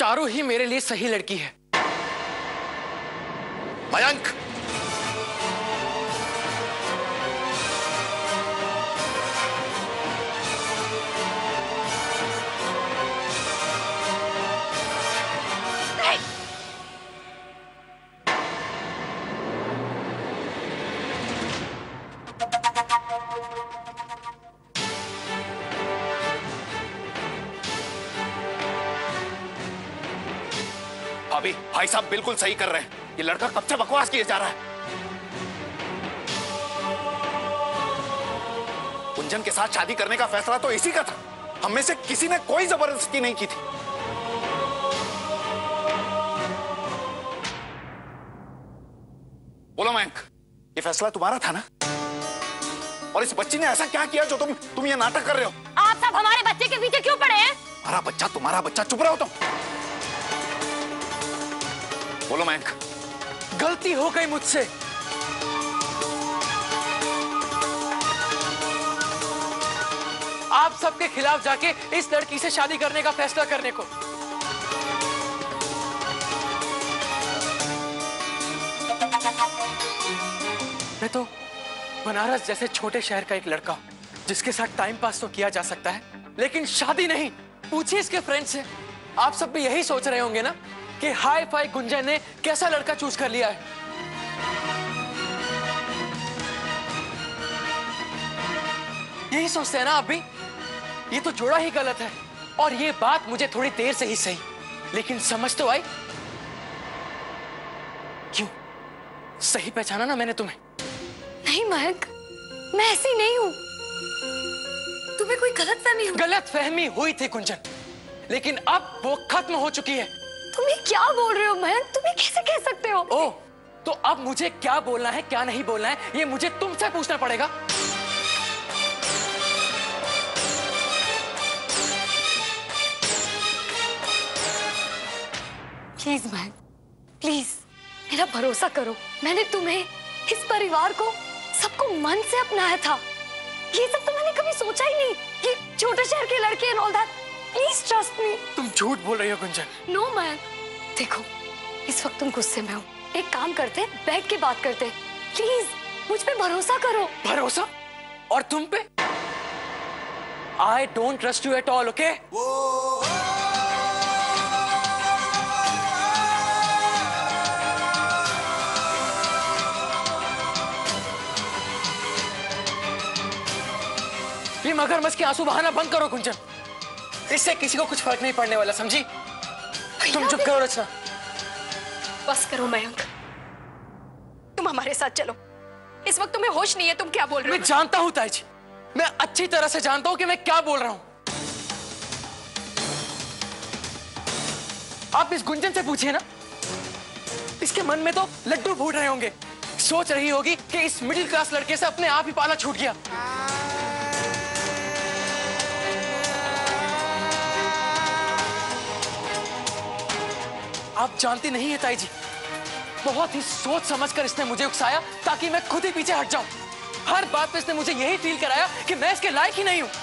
चारू ही मेरे लिए सही लड़की है। मयंक, भाभी, भाई साहब बिल्कुल सही कर रहे हैं। ये लड़का कब से बकवास किए जा रहा है। कुंजन के साथ शादी करने का फैसला तो इसी का था। हम में से किसी ने कोई जबरदस्ती नहीं की थी। बोलो मयंक, ये फैसला तुम्हारा था ना? और इस बच्ची ने ऐसा क्या किया जो तुम ये नाटक कर रहे हो? आप सब हमारे बच्चे के पीछे क्यों पड़े हैं? हमारा बच्चा तुम्हारा बच्चा, चुप रहो तुम। बोलो मयंक। गलती हो गई मुझसे। आप सबके खिलाफ जाके इस लड़की से शादी करने का फैसला करने को। मैं तो बनारस जैसे छोटे शहर का एक लड़का हूं जिसके साथ टाइम पास तो किया जा सकता है, लेकिन शादी नहीं। पूछिए इसके फ्रेंड से। आप सब भी यही सोच रहे होंगे ना कि हाई फाई गुंजन ने कैसा लड़का चूज कर लिया है। यही सोचते हैं ना आप भी? ये तो जोड़ा ही गलत है। और ये बात मुझे थोड़ी देर से ही सही, लेकिन समझ तो आई। क्यों? सही पहचाना ना मैंने तुम्हें? नहीं मयंक, मैं ऐसी नहीं हूं। तुम्हें कोई गलतफहमी हुई। गलतफहमी हुई थी गुंजन, लेकिन अब वो खत्म हो चुकी है। तुम ये क्या बोल रहे हो मयंक? तुम ये कैसे कह सकते हो? ओह, तो अब मुझे क्या बोलना है क्या नहीं बोलना है ये मुझे तुमसे पूछना पड़ेगा। प्लीज मयंक, प्लीज मेरा भरोसा करो। मैंने तुम्हें, इस परिवार को, सबको मन से अपनाया था। ये सब तो मैंने कभी सोचा ही नहीं। ये छोटे शहर के लड़के and all that. Please trust me. तुम झूठ बोल रही हो गुंजन। नो मयंक, देखो इस वक्त तुम गुस्से में हो। एक काम करते, बैठ के बात करते। प्लीज मुझ पे भरोसा करो। भरोसा? और तुम पे? I don't trust you at all, okay? ये मगरमच्छ के आंसू बहाना बंद करो गुंजन। इससे किसी को कुछ फर्क नहीं पड़ने वाला, समझी? तुम चुप करो रचना। बस करो मयंक, तुम हमारे साथ चलो। इस वक्त तुम्हें होश नहीं है। तुम क्या बोल रहे हो? मैं जानता हूं ताई जी, मैं अच्छी तरह से जानता हूं कि मैं क्या बोल रहा हूं। आप इस गुंजन से पूछिए ना, इसके मन में तो लड्डू फूट रहे होंगे। सोच रही होगी कि इस मिडिल क्लास लड़के से अपने आप ही पाला छूट गया। आप जानती नहीं है ताई जी, बहुत ही सोच समझकर इसने मुझे उकसाया ताकि मैं खुद ही पीछे हट जाऊं। हर बात पे इसने मुझे यही फील कराया कि मैं इसके लायक ही नहीं हूं।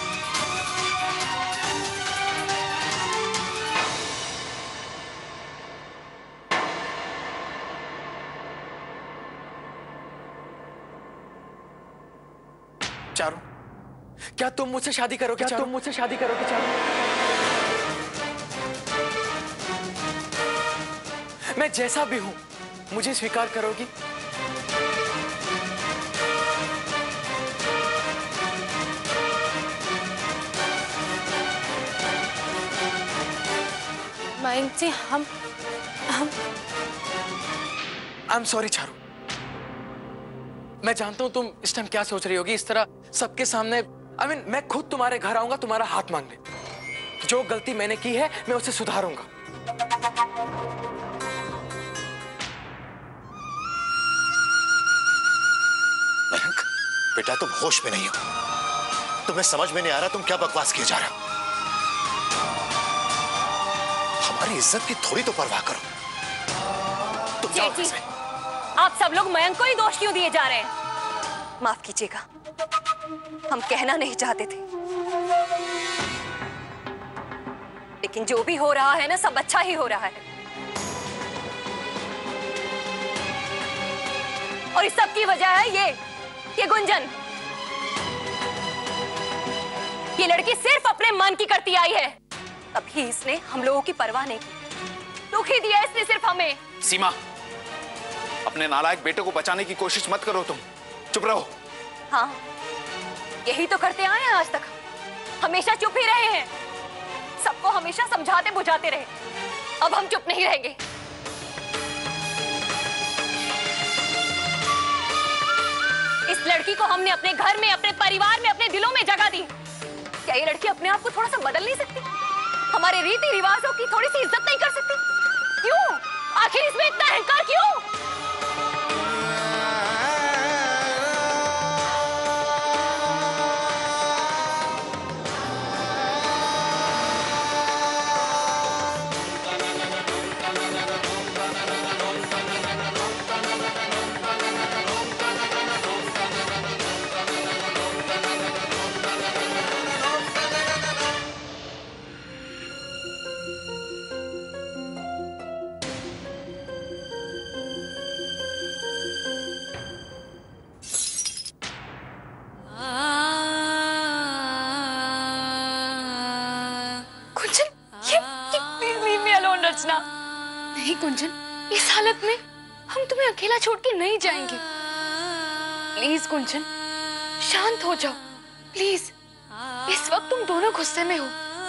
चारू, क्या तुम मुझसे शादी करोगे? क्या तुम मुझसे शादी करोगे चारू? मैं जैसा भी हूं मुझे स्वीकार करोगी? मयंक जी, हम आई एम सॉरी चारू। मैं जानता हूं तुम इस टाइम क्या सोच रही होगी। इस तरह सबके सामने मैं खुद तुम्हारे घर आऊंगा तुम्हारा हाथ मांगने। जो गलती मैंने की है मैं उसे सुधारूंगा। मयंक, बेटा तुम होश में नहीं हो। तुम्हें समझ में नहीं आ रहा तुम क्या बकवास किए जा रहे हो। हमारी इज्जत की थोड़ी तो परवाह करो। तुम जाओ से। आप सब लोग मयंक को ही दोष क्यों दिए जा रहे हैं? माफ कीजिएगा, हम कहना नहीं चाहते थे, लेकिन जो भी हो रहा है ना, सब अच्छा ही हो रहा है। और इस सब की वजह है ये गुंजन। ये लड़की सिर्फ अपने मन की करती आई है, तभी इसने हम लोगों की परवाह नहीं की। दुखी दिया इसने सिर्फ हमें। सीमा, अपने नालायक बेटे को बचाने की कोशिश मत करो, तुम चुप रहो। हाँ, यही तो करते आए हैं आज तक, हमेशा चुप ही रहे हैं, सबको हमेशा समझाते बुझाते रहे। अब हम चुप नहीं रहेंगे। इस लड़की को हमने अपने घर में, अपने परिवार में, अपने दिलों में जगह दी। क्या ये लड़की अपने आप को थोड़ा सा बदल नहीं सकती? हमारे रीति रिवाजों की थोड़ी सी इज्जत नहीं कर सकती? क्यों? आखिर इसमें इतना अहंकार क्यों? नहीं गुंजन, इस हालत में हम तुम्हें अकेला छोड़ के नहीं जाएंगे। प्लीज गुंजन, शांत हो जाओ प्लीज। इस वक्त तुम दोनों गुस्से में हो,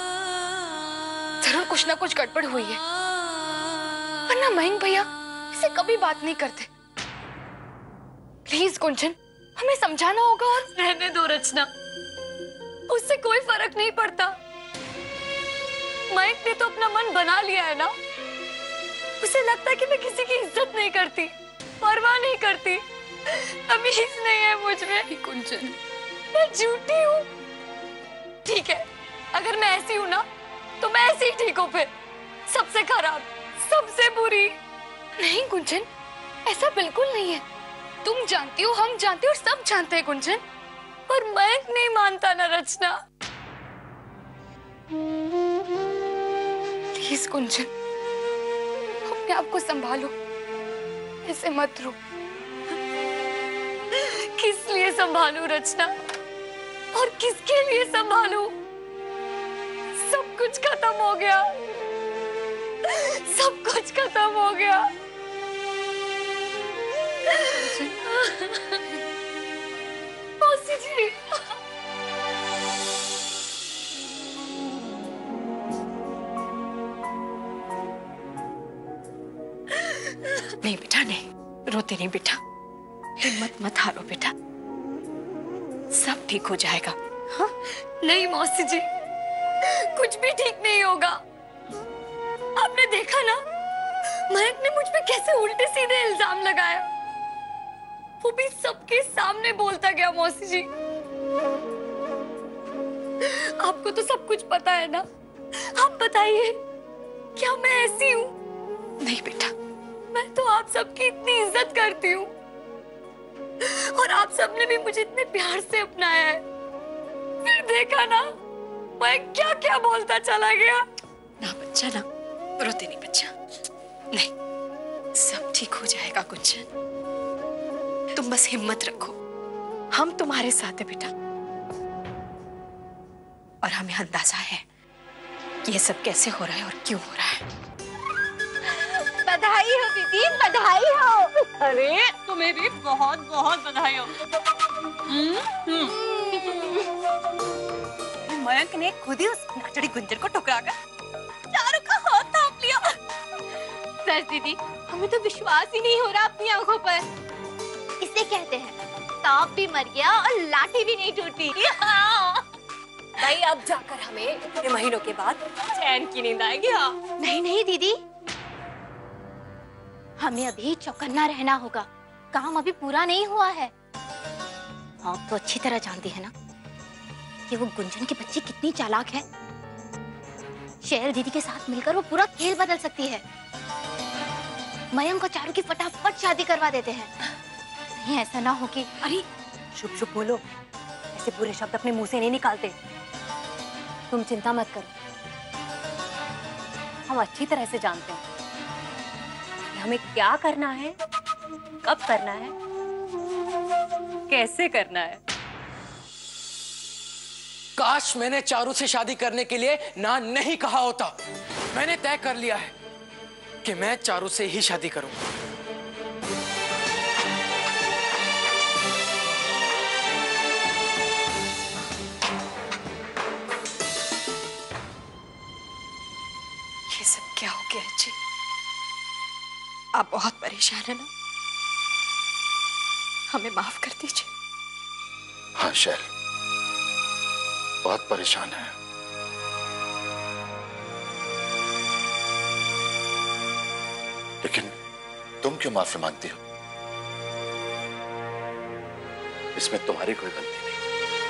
जरूर कुछ ना कुछ गड़बड़ हुई है, वरना मयंक भैया इसे कभी बात नहीं करते। प्लीज गुंजन, हमें समझाना होगा। और रहने दो रचना, उससे कोई फर्क नहीं पड़ता। मयंक ने तो अपना मन बना लिया है ना। उसे लगता है कि मैं किसी की इज्जत नहीं करती, परवाह नहीं करती, तमीज नहीं है मुझ में। गुंजन, मैं झूठी हूँ। ठीक है, अगर मैं ऐसी हूँ ना, तो मैं ऐसी ही ठीक हूँ। फिर सबसे खराब, सबसे बुरी। नहीं गुंजन, ऐसा बिल्कुल नहीं है। तुम जानती हो, हम जानते हो, और सब जानते हैं गुंजन, पर मयंक नहीं मानता ना रचना। प्लीज गुंजन, अपने आप को संभालो, ऐसे मत रो। किस लिए संभालू रचना, और किसके लिए संभालू? सब कुछ खत्म हो गया, सब कुछ खत्म हो गया। मौसी जी, नहीं बेटा, नहीं रोते नहीं बेटा, हिम्मत मत हारो बेटा, सब ठीक हो जाएगा। हाँ? नहीं मौसी जी, कुछ भी ठीक नहीं होगा। आपने देखा ना, मयंक ने मुझ पे कैसे उल्टे सीधे इल्जाम लगाया, वो भी सबके सामने बोलता गया। मौसी जी, आपको तो सब कुछ पता है ना, आप बताइए, क्या मैं ऐसी हूँ? नहीं बेटा, मैं तो आप सबकी इतनी इज्जत करती हूँ, और आप सबने भी मुझे इतने प्यार से अपनाया है। फिर देखा ना, मैं क्या क्या बोलता चला गया। ना बच्चा, ना रोते नहीं बच्चा, नहीं, सब ठीक हो जाएगा गुंजन, तुम बस हिम्मत रखो, हम तुम्हारे साथ हैं बेटा। और हमें अंदाजा है कि ये सब कैसे हो रहा है और क्यों हो रहा है। बधाई हो दीदी, बधाई हो। अरे तुम्हें भी बहुत बहुत बधाई हो। मयंक ने खुद ही उस नाचड़ी गुंजन को ठुकराकर चारों का हाथ थाम लिया। सर दीदी, हमें तो विश्वास ही नहीं हो रहा अपनी आंखों पर। इसे कहते हैं सांप भी मर गया और लाठी भी नहीं टूटी। भाई, अब जाकर हमें इतने महीनों के बाद चैन की नींद आएगी। हाँ? नहीं नहीं दीदी, हमें अभी चौकन्ना रहना होगा, काम अभी पूरा नहीं हुआ है। आप तो अच्छी तरह जानती है ना कि वो गुंजन की बच्ची कितनी चालाक है। शेर दीदी के साथ मिलकर वो पूरा खेल बदल सकती है। मयंक और चारू की फटाफट शादी करवा देते हैं। नहीं, ऐसा ना हो कि। अरे चुप चुप बोलो, ऐसे बुरे शब्द अपने मुंह से नहीं निकालते। तुम चिंता मत करो, हम अच्छी तरह से जानते हैं कि हमें क्या करना है, कब करना है, कैसे करना है। काश मैंने चारू से शादी करने के लिए ना नहीं कहा होता। मैंने तय कर लिया है कि मैं चारू से ही शादी करूंगा। ये सब क्या हो गया जी? आप बहुत परेशान है ना? हमें माफ कर दीजिए। हाँ शैल, बहुत परेशान है। लेकिन तुम क्यों माफी मांगती हो? इसमें तुम्हारी कोई गलती नहीं,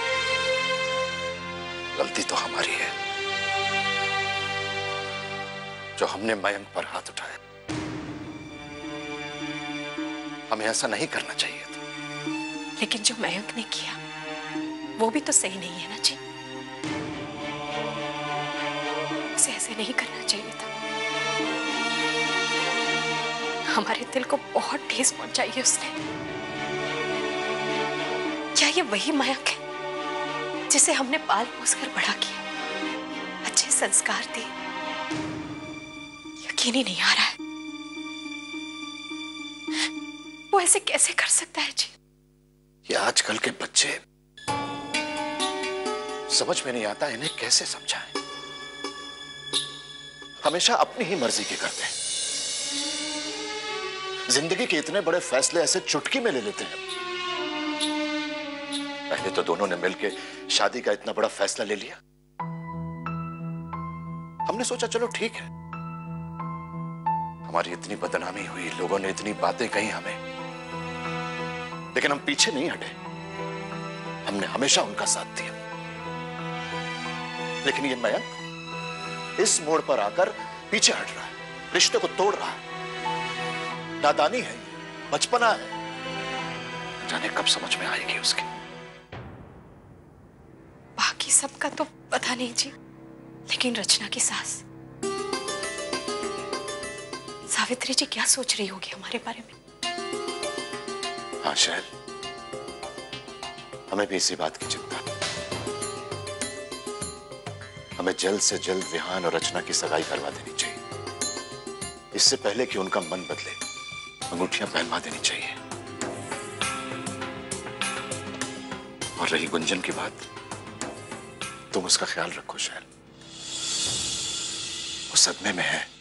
गलती तो हमारी है जो हमने मयंक पर हाथ उठाया। हमें ऐसा नहीं करना चाहिए था। लेकिन जो मयंक ने किया वो भी तो सही नहीं है ना जी। उसे ऐसे नहीं करना चाहिए था। हमारे दिल को बहुत ठेस पहुंचाई है उसने। क्या ये वही मयंक है जिसे हमने पाल पोस कर बड़ा किया, अच्छे संस्कार दिए? यकीन ही नहीं आ रहा है। वो ऐसे कैसे कर सकता है जी? ये आजकल के बच्चे, समझ में नहीं आता इन्हें कैसे समझाएं। हमेशा अपनी ही मर्जी के करते हैं। जिंदगी के इतने बड़े फैसले ऐसे चुटकी में ले लेते हैं। पहले तो दोनों ने मिलकर शादी का इतना बड़ा फैसला ले लिया। हमने सोचा चलो ठीक है, हमारी इतनी बदनामी हुई, लोगों ने इतनी बातें कही हमें, लेकिन हम पीछे नहीं हटे। हमने हमेशा उनका साथ दिया। लेकिन ये मयंक इस मोड़ पर आकर पीछे हट रहा है, रिश्ते को तोड़ रहा है। नादानी है, बचपना है, जाने कब समझ में आएगी उसकी। बाकी सबका तो पता नहीं जी, लेकिन रचना की सास सावित्री जी क्या सोच रही होगी हमारे बारे में? हाँ शैल, हमें भी इसी बात की चिंता है। हमें जल्द से जल्द विहान और रचना की सगाई करवा देनी चाहिए। इससे पहले कि उनका मन बदले, अंगूठियां पहनवा देनी चाहिए। और रही गुंजन की बात, तुम उसका ख्याल रखो शैल। वो सदमे में है।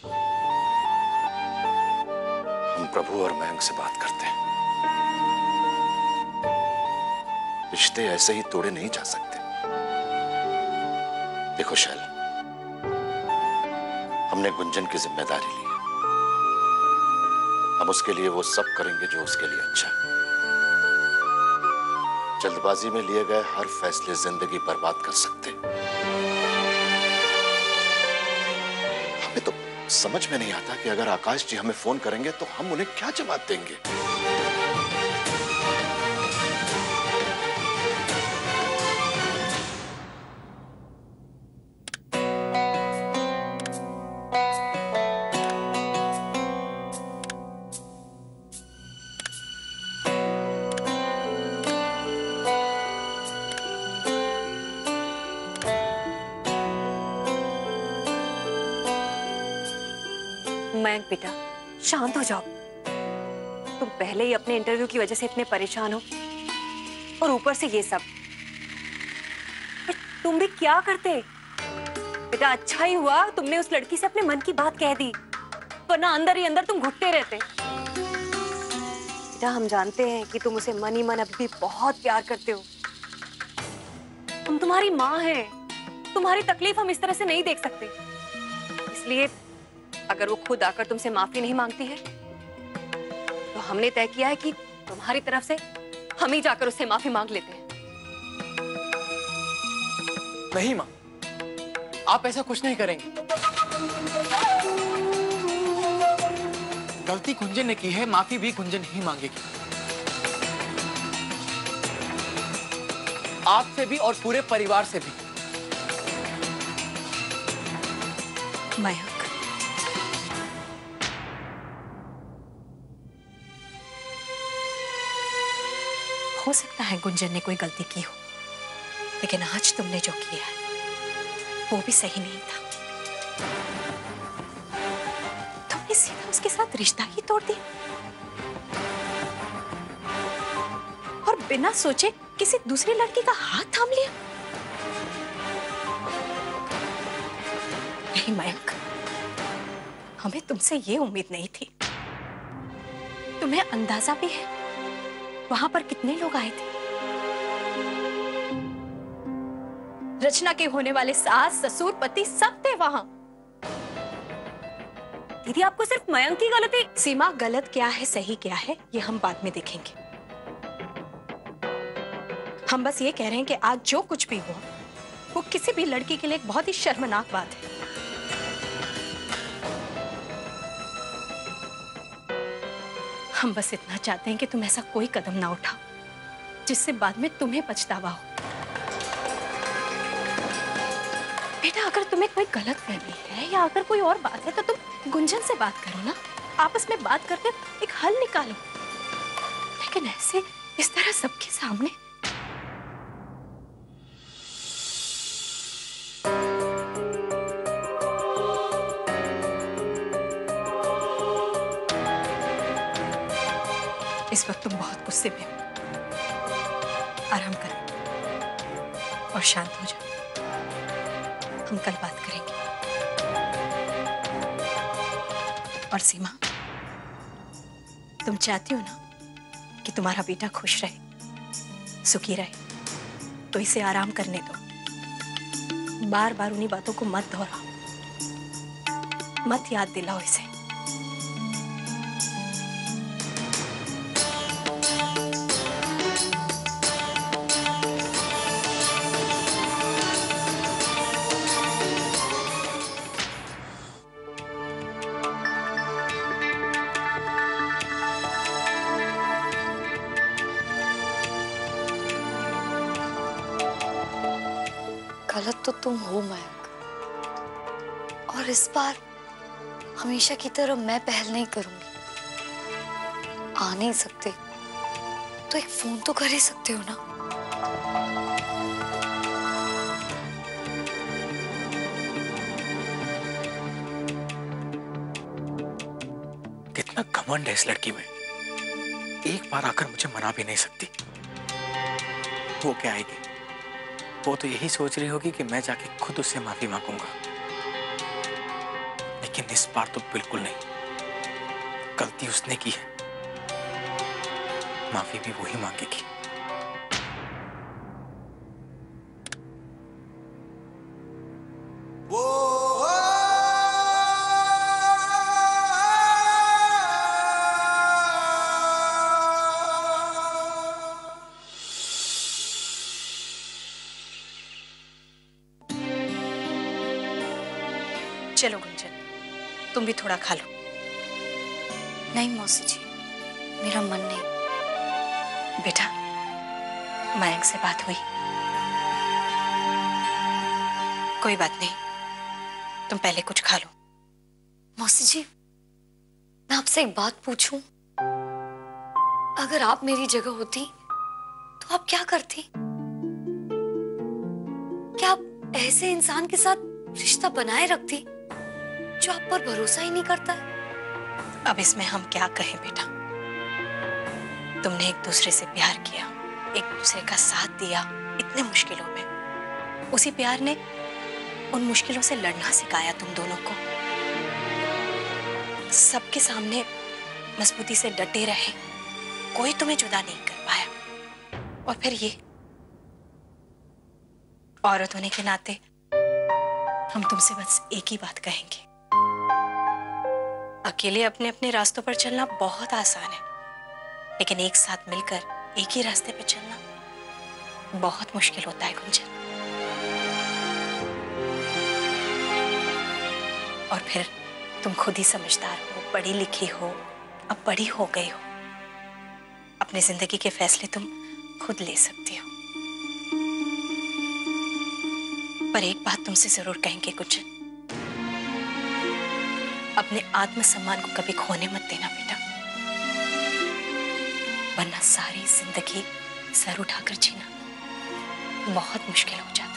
हम प्रभु और मयंक से बात करते हैं। रिश्ते ऐसे ही तोड़े नहीं जा सकते। देखो शैल, हमने गुंजन की जिम्मेदारी ली है। हम उसके लिए वो सब करेंगे जो उसके लिए अच्छा है। जल्दबाजी में लिए गए हर फैसले जिंदगी बर्बाद कर सकते। हमें तो समझ में नहीं आता कि अगर आकाश जी हमें फोन करेंगे तो हम उन्हें क्या जवाब देंगे। मयंक बेटा, शांत हो जाओ। तुम पहले ही अपने इंटरव्यू की वजह से इतने परेशान हो और ऊपर से ये सब। पर तुम भी क्या करते बेटा? अच्छा ही हुआ तुमने उस लड़की से अपने मन की बात कह दी, वरना अंदर ही अंदर तुम घुटते रहते। बेटा, हम जानते हैं कि तुम उसे मन ही मन अभी भी बहुत प्यार करते हो। तुम तुम्हारी माँ है, तुम्हारी तकलीफ हम इस तरह से नहीं देख सकते। इसलिए अगर वो खुद आकर तुमसे माफी नहीं मांगती है तो हमने तय किया है कि तुम्हारी तरफ से हम ही जाकर उससे माफी मांग लेते हैं। नहीं मां, आप ऐसा कुछ नहीं करेंगे। गलती गुंजन ने की है, माफी भी गुंजन ही मांगेगी। आपसे भी और पूरे परिवार से भी। मयंक, हो सकता है गुंजन ने कोई गलती की हो, लेकिन आज तुमने जो किया है वो भी सही नहीं था। तुमने सीधा उसके साथ रिश्ता ही तोड़ दिया और बिना सोचे किसी दूसरी लड़की का हाथ थाम लिया। नहीं मयंक, हमें तुमसे ये उम्मीद नहीं थी। तुम्हें अंदाजा भी है वहां पर कितने लोग आए थे? रचना के होने वाले सास, ससुर, पति सब थे वहां। दीदी, आपको सिर्फ मयंक की गलती। सीमा, गलत क्या है सही क्या है ये हम बाद में देखेंगे। हम बस ये कह रहे हैं कि आज जो कुछ भी हुआ वो किसी भी लड़की के लिए एक बहुत ही शर्मनाक बात है। हम बस इतना चाहते हैं कि तुम ऐसा कोई कदम ना उठाओ जिससे बाद में तुम्हें पछतावा हो। बेटा, अगर तुम्हें कोई गलतफहमी है या अगर कोई और बात है तो तुम गुंजन से बात करो ना, आपस में बात करके एक हल निकालो। लेकिन ऐसे इस तरह सबके सामने। इस वक्त तुम बहुत गुस्से में हो। आराम करो और शांत हो जाओ। हम कल बात करेंगे। और सीमा, तुम चाहती हो ना कि तुम्हारा बेटा खुश रहे, सुखी रहे, तो इसे आराम करने दो। बार बार उन्हीं बातों को मत दोहराओ, मत याद दिलाओ इसे। गलत तो तुम हो मयंक, और इस बार हमेशा की तरह मैं पहल नहीं करूंगी। आ नहीं सकते तो एक फोन तो कर ही सकते हो ना। कितना घमंड है इस लड़की में, एक बार आकर मुझे मना भी नहीं सकती। वो क्या आएगी, वो तो यही सोच रही होगी कि मैं जाके खुद उससे माफी मांगूंगा। लेकिन इस बार तो बिल्कुल नहीं, गलती उसने की है, माफी भी वही मांगेगी। चलो गुंजन, तुम भी थोड़ा खा लो। नहीं मौसी जी, मेरा मन नहीं। बेटा, मयंक से बात हुई? कोई बात नहीं, तुम पहले कुछ खा लो। मौसी जी, मैं आपसे एक बात पूछूं? अगर आप मेरी जगह होती तो आप क्या करती? क्या आप ऐसे इंसान के साथ रिश्ता बनाए रखती जो आप पर भरोसा ही नहीं करता है? अब इसमें हम क्या कहें बेटा, तुमने एक दूसरे से प्यार किया, एक दूसरे का साथ दिया इतने मुश्किलों में। उसी प्यार ने उन मुश्किलों से लड़ना सिखाया तुम दोनों को। सबके सामने मजबूती से डटे रहे, कोई तुम्हें जुदा नहीं कर पाया। और फिर ये औरत होने के नाते हम तुमसे बस एक ही बात कहेंगे, अकेले अपने अपने रास्तों पर चलना बहुत आसान है, लेकिन एक साथ मिलकर एक ही रास्ते पर चलना बहुत मुश्किल होता है गुंजन। और फिर तुम खुद ही समझदार हो, पढ़ी लिखी हो, अब बड़ी हो गई हो, अपनी जिंदगी के फैसले तुम खुद ले सकती हो। पर एक बात तुमसे जरूर कहेंगे गुंजन, अपने आत्मसम्मान को कभी खोने मत देना बेटा, वरना सारी जिंदगी सर उठाकर जीना बहुत मुश्किल हो जाता है।